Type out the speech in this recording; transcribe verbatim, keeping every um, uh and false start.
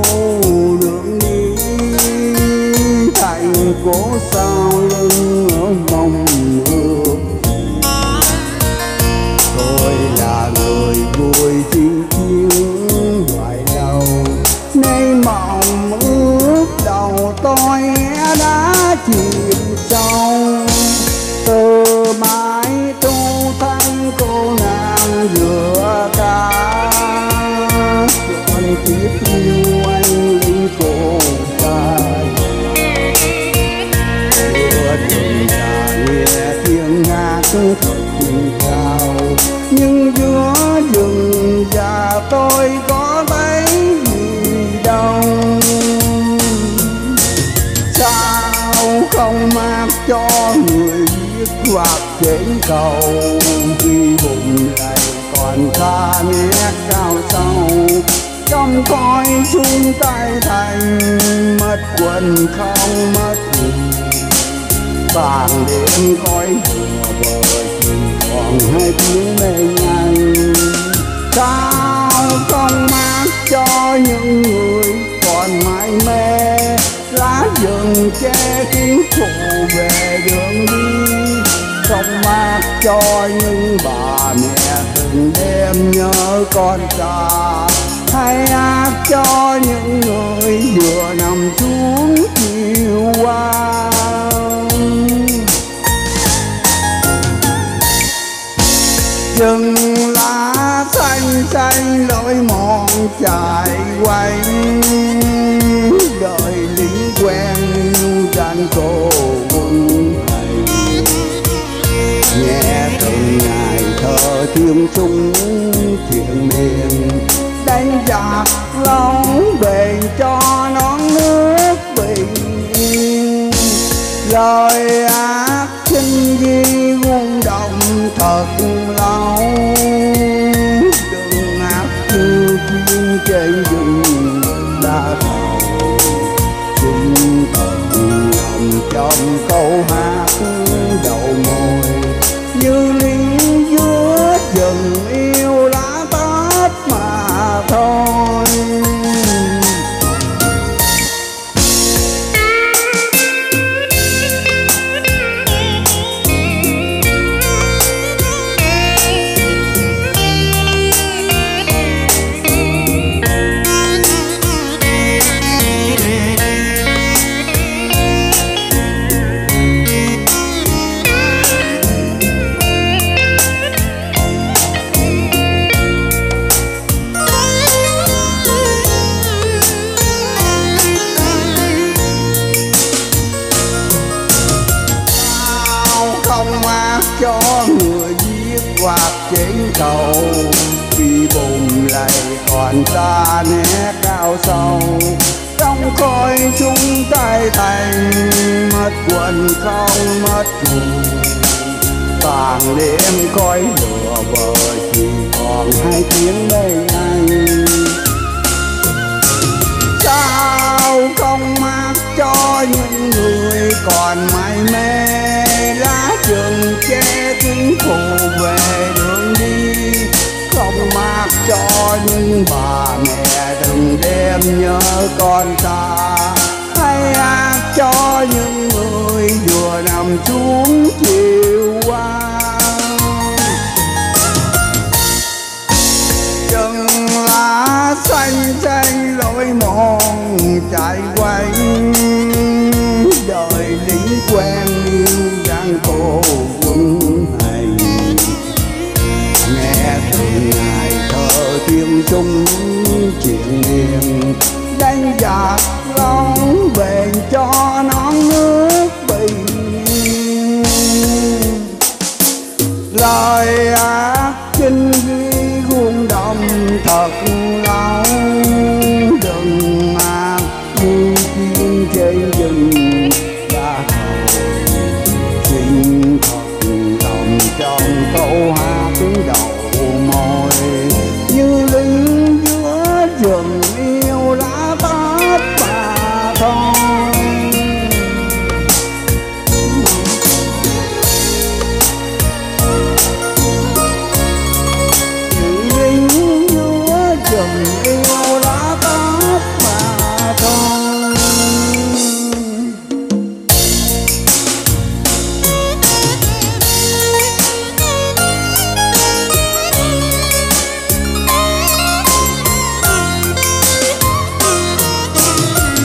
đường đi, thành phố sao lưng ở mong ước. Tôi là người vui chinh chiến hoài lâu, nên mộng ước đầu tôi đã chìm sâu. Từ mãi tu thân cô nàng giữa ca, còn kiếp yêu anh linh cô trai. Vừa đường già nghe tiếng hát thật cao, nhưng giữa rừng già tôi có thấy gì đâu. Sao không mang cho người viết hoặc trên cầu, khi bụng này còn xa nét cao sâu. Trong khói chung tay thành, mất quần không mất hồn. Vàng đêm khói vừa bờ chỉ còn hai tiếng mê nhanh. Sao không mang cho những người còn mãi mê, lá rừng che kín phụ về đường đi. Không mang cho những bà mẹ từng đêm nhớ con xa, hay hát cho những người vừa nằm xuống chiều qua. Rừng lá xanh xanh lối mòn chạy quanh, đời lính quen như gian cô quân thầy. Nghe từng ngày thơ tiếng súng thiện miền, đánh giặc lâu bền cho non nước bình yên. Lời ác xin ghi rung động thật lâu, đừng ác như chim trên rừng đá thầu. Xin thật lòng trong câu hát đầu môi, như lính giữa rừng yêu lá tết mà thôi. Không ác cho người viết hoặc trên cầu, vì bùn lầy còn xa nét cao sâu. Trong khói chung tay thành, mất quần không mất hồn. Vàng đêm khói lửa bờ chỉ còn hai tiếng mây anh. Sao không mát cho những người còn mãi mê, lá rừng che kín phụ về đường đi. Không mát cho những bà mẹ từng đêm nhớ con xa, hay hát cho những người vừa nằm xuống chiều qua. Rừng lá xanh xanh lối mòn chạy quanh,